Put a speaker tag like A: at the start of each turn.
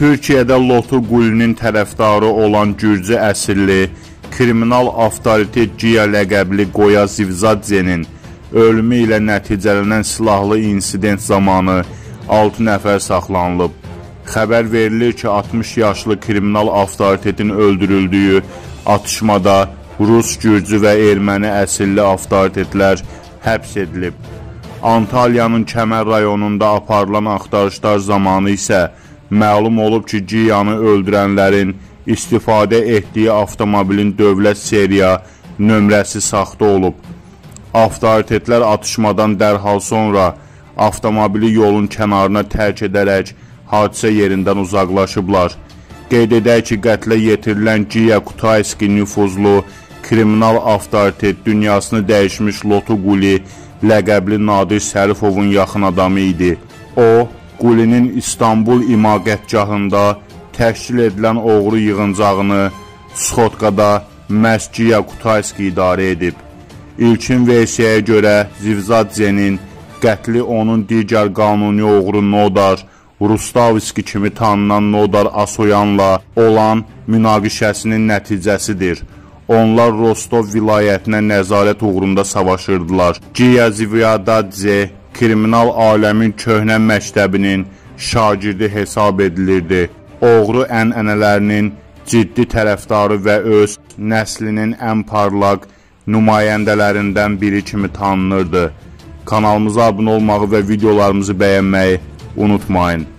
A: Türkiyədə Loto Qulinin tərəfdarı olan Gürcü əsilli kriminal avtoritet Giya ləqəbli Qoya Zivzadzenin ölümü ilə nəticələnən silahlı insident zamanı 6 nəfər saxlanılıb. Xəbər verilir ki, 60 yaşlı kriminal avtoritetin öldürüldüyü atışmada Rus, Gürcü və erməni əsilli avtoritetlər həbs edilib. Antalyanın Kəmər rayonunda aparılan axtarışlar zamanı isə məlum olub ki, Giyanı öldürənlərin istifadə etdiyi avtomobilin dövlət seriya nömrəsi saxta olub. Avtoritetlər atışmadan dərhal sonra avtomobili yolun kənarına tərk edərək hadisə yerindən uzaqlaşıblar. Qeyd edək ki, qətlə yetirilən Giya Kutayski nüfuzlu kriminal avtoritet dünyasını dəyişmiş Loto Quli ləqəbli Nadir Sərifovun yaxın adamı idi. O, Qulinin İstanbul imaqətgahında təşkil edilən oğru yığıncağını Sxotkada məhz Giya Kutayski idarə edib. İlkin versiyaya görə Zivzadzenin qətli onun digər qanuni oğru Nodar Rustavski kimi tanınan Nodar Asoyanla olan münaqişəsinin nəticəsidir. Onlar Rostov vilayətinə nəzarət uğrunda savaşırdılar. Giya Zivzadze kriminal aləmin köhnə məktəbinin şagirdi hesab edilirdi. Oğru ənənələrinin ciddi tərəfdarı və öz nəslinin ən parlaq nümayəndələrindən biri kimi tanınırdı. Kanalımıza abunə olmağı və videolarımızı bəyənməyi unutmayın.